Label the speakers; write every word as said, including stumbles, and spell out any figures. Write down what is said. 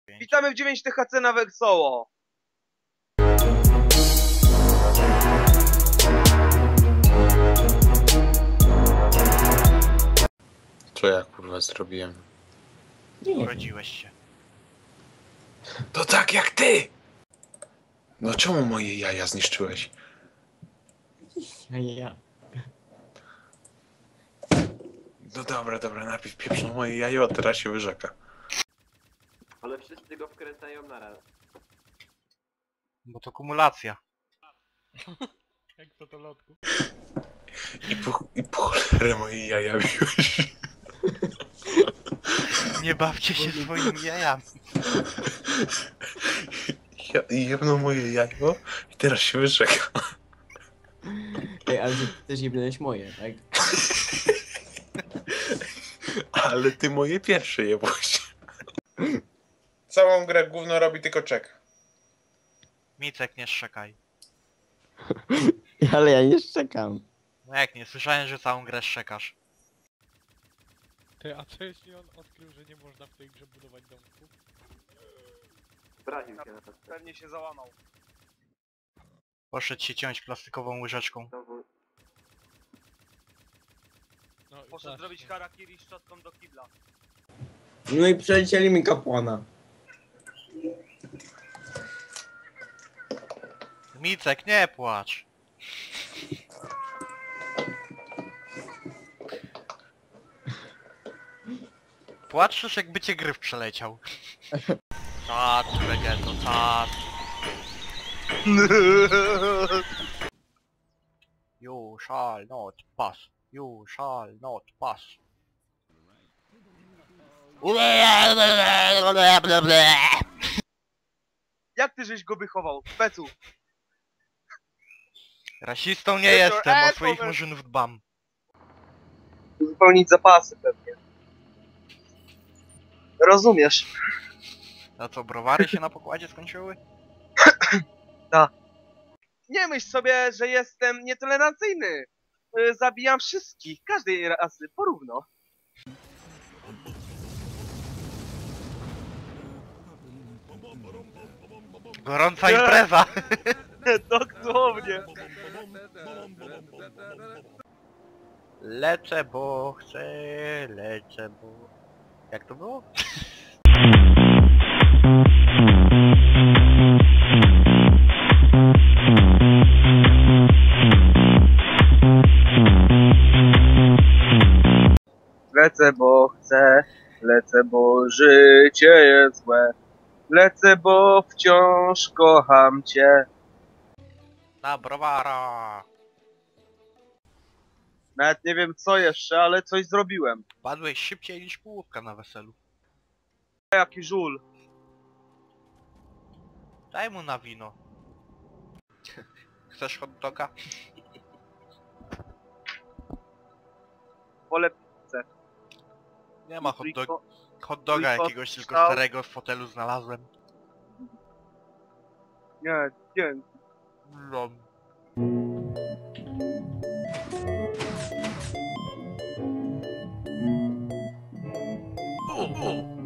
Speaker 1: Witamy w dziewięć T H C na Wesoło.
Speaker 2: Co ja kurwa zrobiłem?
Speaker 3: Urodziłeś się.
Speaker 2: To tak jak ty! No czemu moje jaja zniszczyłeś?
Speaker 4: Ja.
Speaker 2: No dobra, dobra, najpierw pieprzą moje jajo, a teraz się wyrzeka.
Speaker 5: Ale wszyscy go wkręcają naraz.
Speaker 3: Bo to kumulacja. Jak to to lotku.
Speaker 2: I po, i po cholerę moje jaja biłeś.
Speaker 3: Nie bawcie się swoimi jajami.
Speaker 2: Ja, jebną moje jajo i teraz się wyrzeka.
Speaker 4: Ej, ale ty też nie będziesz moje, tak?
Speaker 2: Ale ty moje pierwsze jebłoś. Całą grę gówno robi tylko czek.
Speaker 3: Micek, nie szczekaj.
Speaker 4: Ale ja nie szczekam.
Speaker 3: No jak nie, słyszałem, że całą grę szczekasz.
Speaker 6: Ty, a co jeśli on odkrył, że nie można w tej grze budować domków?
Speaker 5: Zbraził się na to.
Speaker 1: Pewnie się załamał.
Speaker 3: Poszedł się ciąć plastikową łyżeczką.
Speaker 5: Znowu.
Speaker 6: No i
Speaker 1: Poszedł
Speaker 6: tak.
Speaker 1: zrobić harakiri szczotką do kibla.
Speaker 4: No i przelecieli mi kapłana.
Speaker 3: Micek, nie płacz. Płaczesz, jakby cię gryf przeleciał. Czad, Vegeto, czad. You shall not pass. You shall not pass.
Speaker 1: Jak ty żeś go wychował? Pecu.
Speaker 3: Rasistą nie
Speaker 1: Wieczór,
Speaker 3: jestem, o
Speaker 1: e,
Speaker 3: swoich
Speaker 1: powiem-
Speaker 3: murzynów dbam.
Speaker 1: Wypełnić zapasy pewnie. Rozumiesz.
Speaker 3: A co, browary się na pokładzie skończyły?
Speaker 1: Nie myśl sobie, że jestem nietolerancyjny. Y, Zabijam wszystkich, każdej rasy, porówno.
Speaker 3: Gorąca impreza!
Speaker 1: Dosłownie.
Speaker 3: Leczę, bo chcę, leczę, bo... Jak to było?
Speaker 1: Lecę, bo chcę, lecę, bo życie jest złe. Lecę, bo wciąż kocham cię.
Speaker 3: Na browara!
Speaker 1: Nawet nie wiem co jeszcze, ale coś zrobiłem.
Speaker 3: Padłeś szybciej niż połówka na weselu.
Speaker 1: Jaki żul.
Speaker 3: Daj mu na wino. Chcesz hot doga?
Speaker 1: Wolę
Speaker 3: Nie ma hot, dog
Speaker 1: Tylko-
Speaker 3: hot doga
Speaker 1: tylko
Speaker 3: jakiegoś, tylko
Speaker 1: stał-
Speaker 3: starego w fotelu znalazłem.
Speaker 1: Nie, dzięki.
Speaker 3: No.
Speaker 2: O, o.